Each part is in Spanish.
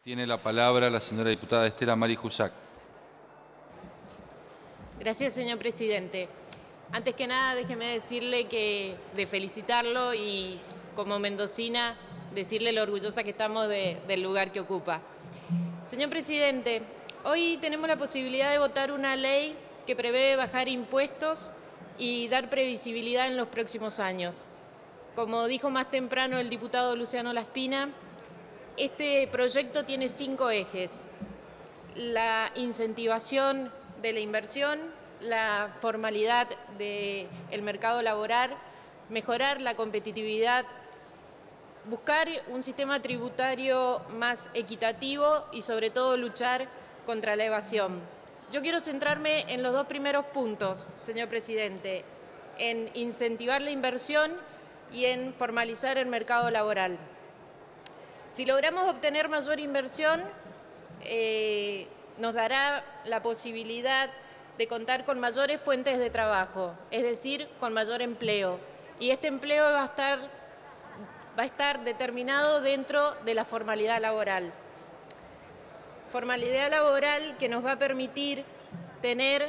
Tiene la palabra la señora diputada Estela Mari Jusac. Gracias, señor presidente. Antes que nada, déjeme decirle de felicitarlo y como mendocina, decirle lo orgullosa que estamos del lugar que ocupa. Señor presidente, hoy tenemos la posibilidad de votar una ley que prevé bajar impuestos y dar previsibilidad en los próximos años. Como dijo más temprano el diputado Luciano Laspina, este proyecto tiene 5 ejes: la incentivación de la inversión, la formalidad del mercado laboral, mejorar la competitividad, buscar un sistema tributario más equitativo y sobre todo luchar contra la evasión. Yo quiero centrarme en los 2 primeros puntos, señor presidente, en incentivar la inversión y en formalizar el mercado laboral. Si logramos obtener mayor inversión, nos dará la posibilidad de contar con mayores fuentes de trabajo, es decir, con mayor empleo. Y este empleo va a estar determinado dentro de la formalidad laboral. Formalidad laboral que nos va a permitir tener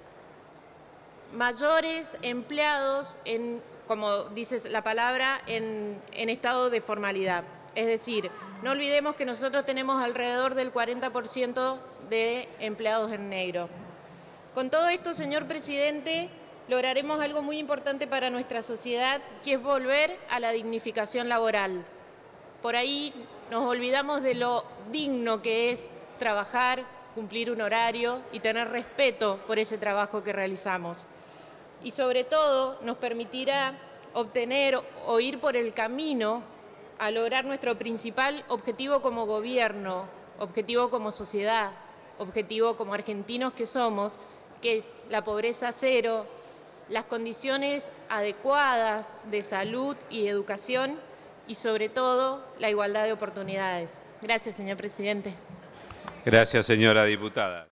mayores empleados, como dice la palabra, en estado de formalidad. Es decir, no olvidemos que nosotros tenemos alrededor del 40% de empleados en negro. Con todo esto, señor presidente, lograremos algo muy importante para nuestra sociedad, que es volver a la dignificación laboral. Por ahí nos olvidamos de lo digno que es trabajar, cumplir un horario y tener respeto por ese trabajo que realizamos. Y sobre todo nos permitirá obtener o ir por el camino a lograr nuestro principal objetivo como gobierno, objetivo como sociedad, objetivo como argentinos que somos, que es la pobreza cero, las condiciones adecuadas de salud y educación y sobre todo la igualdad de oportunidades. Gracias, señor presidente. Gracias, señora diputada.